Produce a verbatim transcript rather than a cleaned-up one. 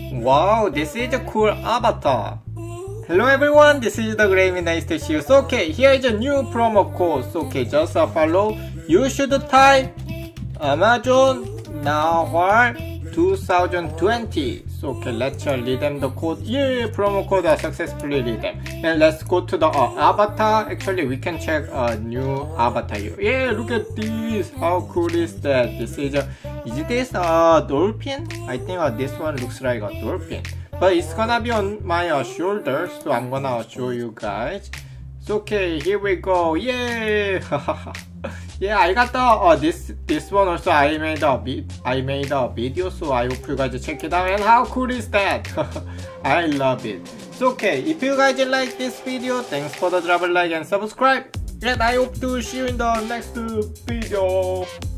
Wow, this is a cool avatar. Hello everyone, this is the Gravy. Nice to see you. So okay, here is a new promo code. So okay, just uh, follow. You should type Amazon Nawar twenty twenty. So okay, let's uh, read them the code. Yeah, promo code uh, successfully read them. And let's go to the uh, avatar. Actually, we can check a uh, new avatar here. Yeah, look at this. How cool is that? This is a, is this a dolphin? I think uh, this one looks like a dolphin. But it's gonna be on my uh, shoulder, so I'm gonna show you guys. So okay, here we go. Yay! Yeah, I got the uh, this this one also. I made a I made a video, so I hope you guys check it out. And how cool is that? I love it. So okay, if you guys like this video, thanks for the drop a like and subscribe. And I hope to see you in the next video.